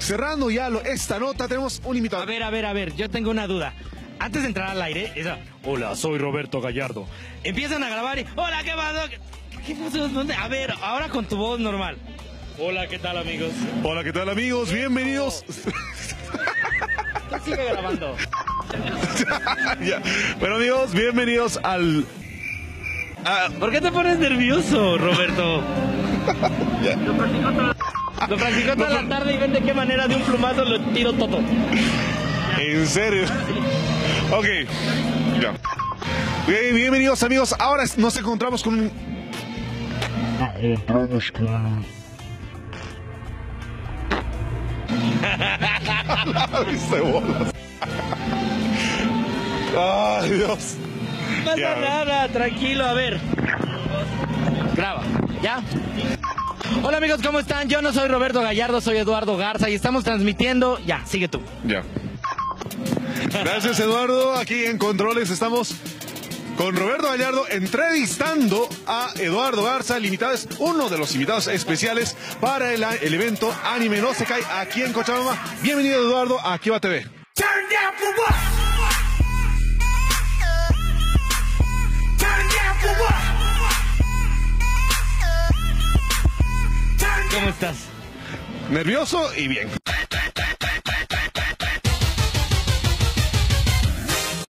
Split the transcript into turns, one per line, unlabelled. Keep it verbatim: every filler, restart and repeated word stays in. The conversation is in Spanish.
cerrando ya lo, esta nota, tenemos un invitado.
A ver, a ver, a ver, yo tengo una duda. Antes de entrar al aire, esa, hola, soy Roberto Gallardo. Empiezan a grabar y, hola, ¿qué pasó? ¿Qué pasó? ¿Dónde? A ver, ahora con tu voz normal. Hola, ¿qué tal, amigos?
Hola, ¿qué tal, amigos? Bienvenidos.
¿Qué sigue grabando?
Ya. Bueno, amigos, bienvenidos al... a-
¿Por qué te pones nervioso, Roberto?
Ya.
Lo practicó toda, lo practicó toda la tarde y ven de qué manera de un plumazo lo tiro todo.
¿En serio? Ok. Ya. Bien, bienvenidos, amigos. Ahora nos encontramos con un...
encontramos con...
Viste bolas. Ay, Dios.
No pasa
Ya.
nada, tranquilo, a ver. Graba, ¿ya? Hola amigos, ¿cómo están? Yo no soy Roberto Gallardo, soy Eduardo Garza y estamos transmitiendo... Ya, sigue tú.
Ya. Gracias, Eduardo. Aquí en Controles estamos con Roberto Gallardo entrevistando a Eduardo Garza, el invitado, es uno de los invitados especiales para el, el evento Anime No Se Cae aquí en Cochabamba. Bienvenido, Eduardo, a Kiva T V.
¿Cómo estás?
Nervioso y bien.